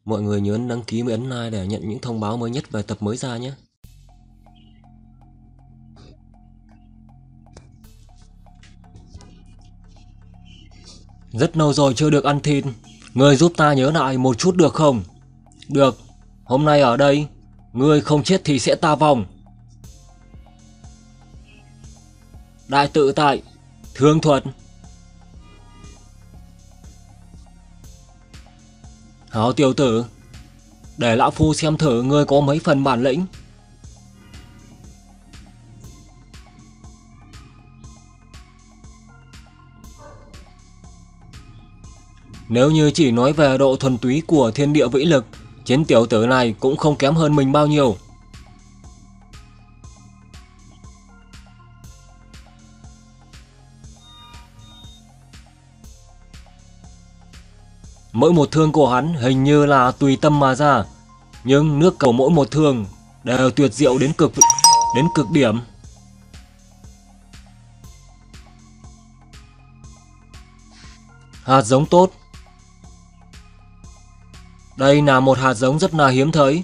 Mọi người nhớ đăng ký và ấn like để nhận những thông báo mới nhất về tập mới ra nhé. Rất lâu rồi chưa được ăn thịt, ngươi giúp ta nhớ lại một chút được không? Được, hôm nay ở đây, ngươi không chết thì sẽ ta vong. Đại tự tại, thương thuật. Hảo tiểu tử, để lão phu xem thử ngươi có mấy phần bản lĩnh. Nếu như chỉ nói về độ thuần túy của thiên địa vĩ lực, chiến tiểu tử này cũng không kém hơn mình bao nhiêu. Mỗi một thương của hắn hình như là tùy tâm mà ra, nhưng nước cầu mỗi một thương đều tuyệt diệu đến cực điểm. Hạt giống tốt. Đây là một hạt giống rất là hiếm thấy.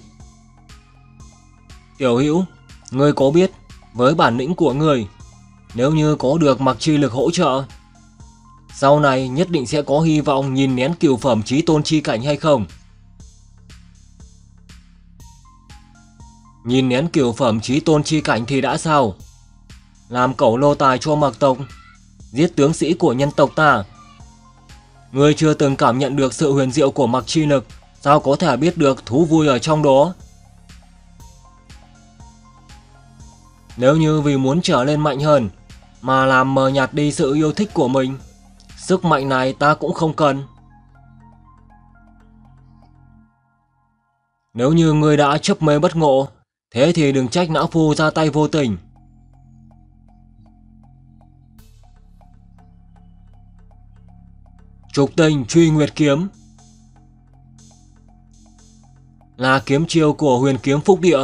Tiểu hữu, ngươi có biết với bản lĩnh của ngươi, nếu như có được mặc chi lực hỗ trợ, sau này nhất định sẽ có hy vọng nhìn nén cửu phẩm chí tôn chi cảnh hay không? Nhìn nén cửu phẩm chí tôn chi cảnh thì đã sao? Làm cẩu lô tài cho Mạc tộc, giết tướng sĩ của nhân tộc ta. Ngươi chưa từng cảm nhận được sự huyền diệu của mặc chi lực, sao có thể biết được thú vui ở trong đó? Nếu như vì muốn trở lên mạnh hơn mà làm mờ nhạt đi sự yêu thích của mình, sức mạnh này ta cũng không cần. Nếu như ngươi đã chấp mê bất ngộ, thế thì đừng trách lão phu ra tay vô tình. Trục tình truy nguyệt kiếm là kiếm chiêu của huyền kiếm phúc địa.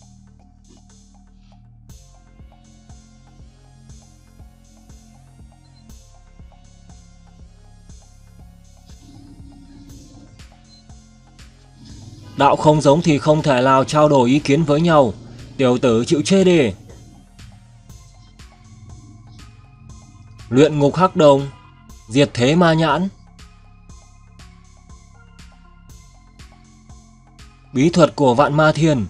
Đạo không giống thì không thể nào trao đổi ý kiến với nhau. Tiểu tử chịu chê đi. Luyện ngục hắc đồng, diệt thế ma nhãn. Bí thuật của vạn ma thiên.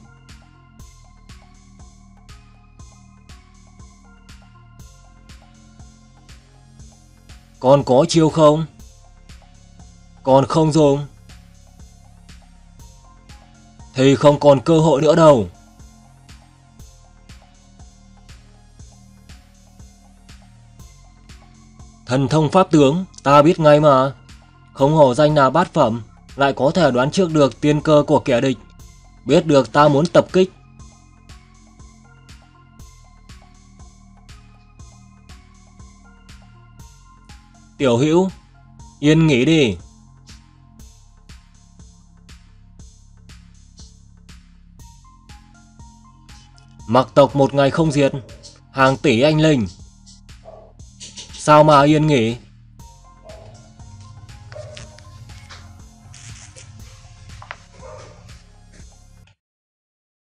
Còn có chiêu không? Còn không dùng thì không còn cơ hội nữa đâu. Thần thông pháp tướng ta biết ngay mà. Không hổ danh là bát phẩm, lại có thể đoán trước được tiên cơ của kẻ địch, biết được ta muốn tập kích. Tiểu hữu, yên nghỉ đi. Mặc tộc một ngày không diệt, hàng tỷ anh linh. Sao mà yên nghỉ?